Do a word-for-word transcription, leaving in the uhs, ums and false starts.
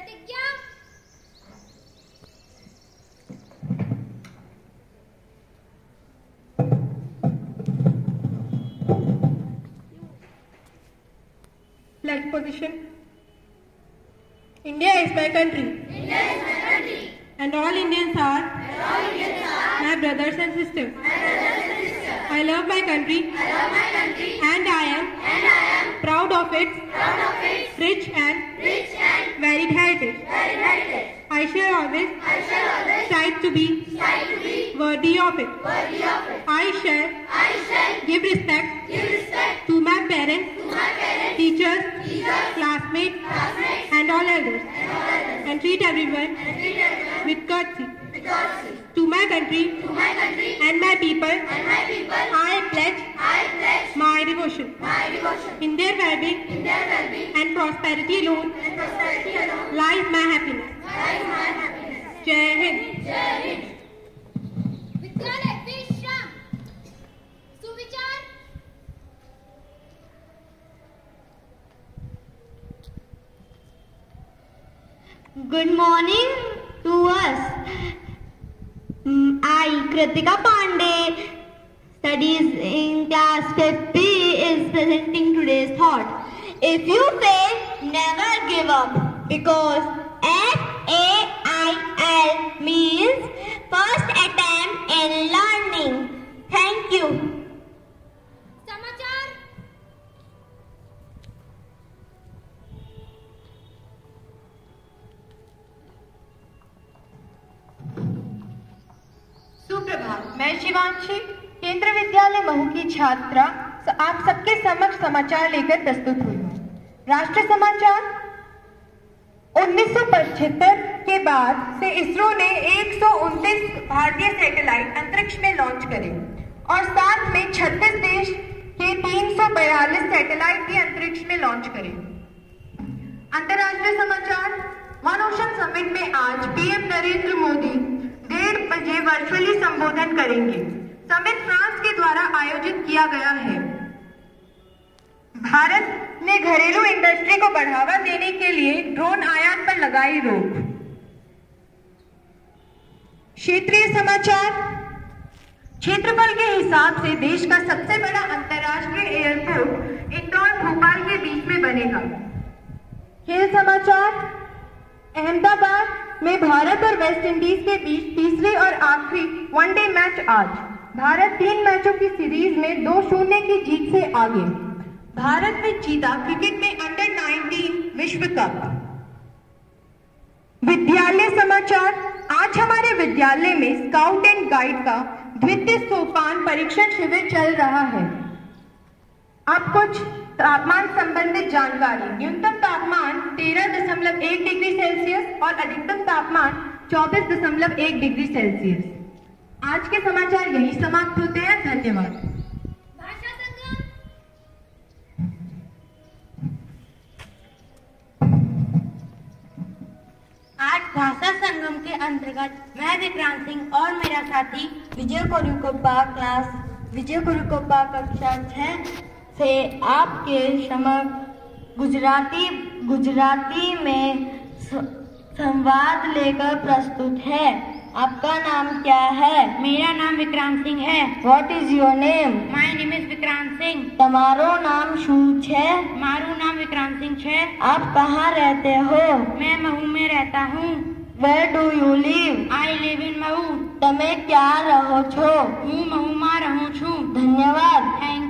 प्रतिज्ञा। Flag position. India is my country. India is my country. And all Indians are, And all Indians are my brothers and sisters. my brothers and sisters. I love my country. I love my country. And I am, And I am proud of its proud of its rich and rich and varied heritage. varied heritage. I shall always I shall always strive to be strive to be worthy of it. worthy of it. I shall I shall give respect give respect to my parents, to my parents, teachers, teachers, classmates, classmates, and all elders, and all others, and treat everyone and treat everyone with courtesy. with courtesy. To my country To my country and my people, and my people, I pledge I pledge my devotion. my devotion. In their well-being In their well-being and prosperity alone and prosperity alone lies my happiness. lies my happiness. Jai Hind. Jai Hind. विद्यालय विश्राम. सुविचार. Good morning to us. Mm, I, Kritika Pandey, studies in class fifth B, is presenting today's thought. If you fail, never give up, because F A I L means first attempt in learning. Thank you. समाचार. सुप्रभात, मैं शिवांशी, केंद्र विद्यालय महू की छात्रा आप सबके समक्ष समाचार लेकर प्रस्तुत हुई हूँ। राष्ट्रीय समाचार। उन्नीस सौ पचहत्तर के बाद से इसरो ने एक सौ उनतीस भारतीय सैटेलाइट अंतरिक्ष में लॉन्च करे और साथ में छत्तीस देश के तीन सौ बयालीस सैटेलाइट भी अंतरिक्ष में लॉन्च करे। अंतर्राष्ट्रीय समाचार। वन ओशन समिट में आज पीएम नरेंद्र मोदी डेढ़ बजे वर्चुअली संबोधन करेंगे। समिट फ्रांस के द्वारा आयोजित किया गया है। भारत ने घरेलू इंडस्ट्री को बढ़ावा देने के लिए ड्रोन आयात पर लगाई रोक। क्षेत्रीय समाचार। क्षेत्रफल के हिसाब से देश का सबसे बड़ा अंतर्राष्ट्रीय एयरपोर्ट इंदौर भोपाल के बीच में बनेगा। खेल समाचार। अहमदाबाद में भारत और वेस्ट इंडीज के बीच तीसरी और आखिरी वनडे मैच आज। भारत तीन मैचों की सीरीज में दो शून्य की जीत से आगे। भारत ने जीता क्रिकेट में अंडर नाइनटीन विश्व कप। विद्यालय समाचार। आज हमारे विद्यालय में स्काउट एंड गाइड का द्वितीय सोपान परीक्षण शिविर चल रहा है। अब कुछ तापमान संबंधित जानकारी। न्यूनतम तापमान तेरह दशमलव एक डिग्री सेल्सियस और अधिकतम तापमान चौबीस दशमलव एक डिग्री सेल्सियस। आज के समाचार यही समाप्त होते हैं। धन्यवाद। भाषा संगम. आज भाषा संगम के अंतर्गत मैं विक्रांत सिंह और मेरा साथी विजय कोरुकोप्पा क्लास विजय कोरुकोप्पा कक्षा छह से आपके समक्ष गुजराती गुजराती में संवाद लेकर प्रस्तुत है। आपका नाम क्या है? मेरा नाम विक्रांत सिंह है। What is your name? My name is Vikrant Singh. તમારો નામ શું છે? मारू नाम विक्रांत सिंह है। आप कहाँ रहते हो? मैं महू में रहता हूँ। Where do you live? I live in Mhow. તમે ક્યાં રહો છો? હું महू માં રહું છું। ધન્યવાદ। થેન્ક